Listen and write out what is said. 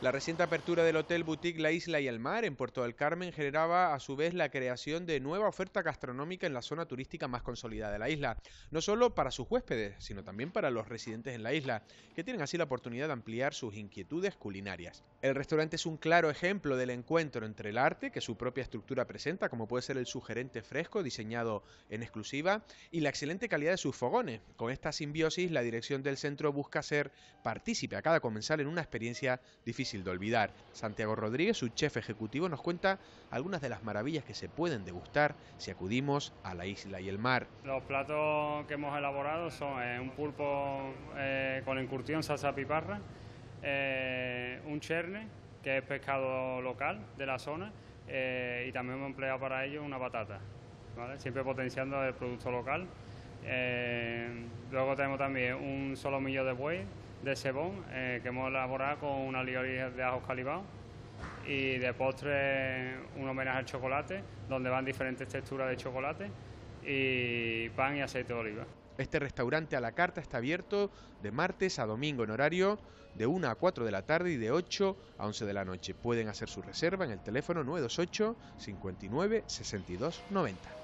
La reciente apertura del Hotel Boutique La Isla y el Mar en Puerto del Carmen generaba a su vez la creación de nueva oferta gastronómica en la zona turística más consolidada de la isla, no solo para sus huéspedes, sino también para los residentes en la isla, que tienen así la oportunidad de ampliar sus inquietudes culinarias. El restaurante es un claro ejemplo del encuentro entre el arte, que su propia estructura presenta, como puede ser el sugerente fresco diseñado en exclusiva, y la excelente calidad de sus fogones. Con esta simbiosis, la dirección del centro busca ser partícipe a cada comensal en una experiencia difícil de olvidar. Santiago Rodríguez, su chef ejecutivo, nos cuenta algunas de las maravillas que se pueden degustar si acudimos a La Isla y el Mar. Los platos que hemos elaborado son un pulpo con encurtión, salsa piparra, un cherne, que es pescado local de la zona, y también hemos empleado para ello una batata, ¿vale? Siempre potenciando el producto local. Luego tenemos también un solomillo de buey de cebón, que hemos elaborado con una lioli de ajos calibados, y de postre un homenaje al chocolate, donde van diferentes texturas de chocolate, y pan y aceite de oliva. Este restaurante a la carta está abierto de martes a domingo en horario de 1 a 4 de la tarde y de 8 a 11 de la noche. Pueden hacer su reserva en el teléfono 928 59 62 90.